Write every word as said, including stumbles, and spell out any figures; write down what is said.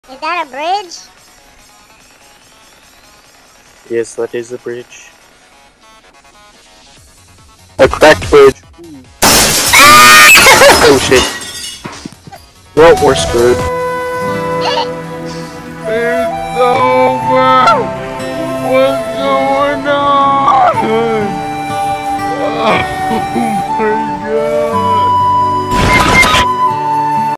Is that a bridge? Yes, that is a bridge. A cracked bridge. Oh shit. Well, we're screwed. It's over! What's